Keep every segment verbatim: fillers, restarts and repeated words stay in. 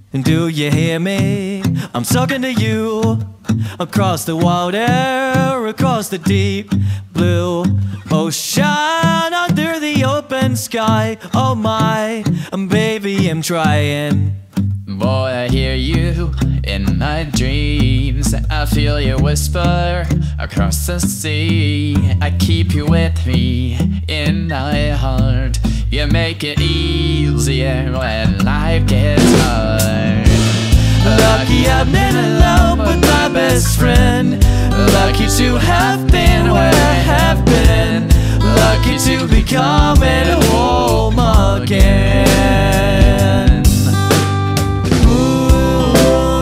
Do you hear me? I'm talking to you. Across the water, across the deep blue ocean, under the open sky. Oh my, baby, I'm trying. Boy, I hear you in my dreams. I feel you whisper across the sea. I keep you with me in my heart. You make it easier when life gets hard. Lucky I've been in love with my best friend. Lucky to have been where I have been. Lucky to be coming home again. Ooh.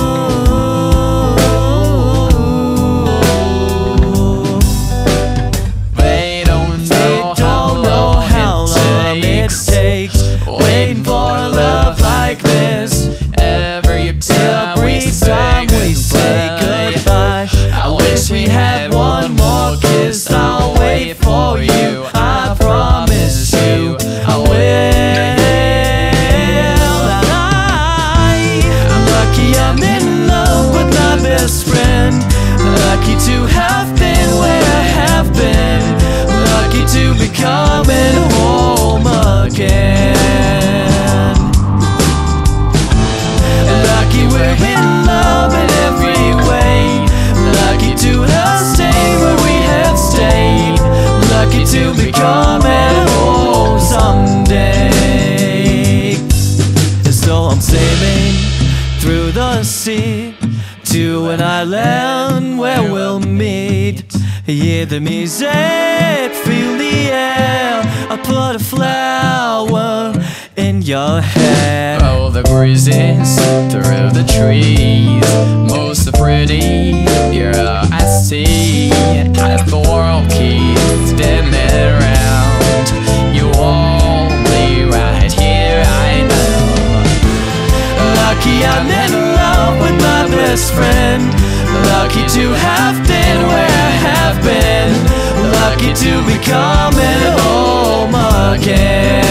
They don't know, they don't know how long it takes waiting for a love like this. Every time Every we time we say goodbye, I wish we had one more kiss. I'll wait for you, I promise you I will. And I, I'm lucky I'm in love with my best friend. Lucky to have been where I have been. Lucky to be coming home again. Lucky we're in love in every way. Lucky to have stayed where we have stayed. Lucky to be coming home someday. So I'm sailing through the sea to an island where we'll meet. Hear the music, feel the air. I put a flower in your hair. Oh, the breezes through the trees, most pretty you're I see. As the world keeps spinning around, you won't be right here, I know. Lucky I'm in love with my best friend. Lucky to have been where I have been. Lucky to be coming home again.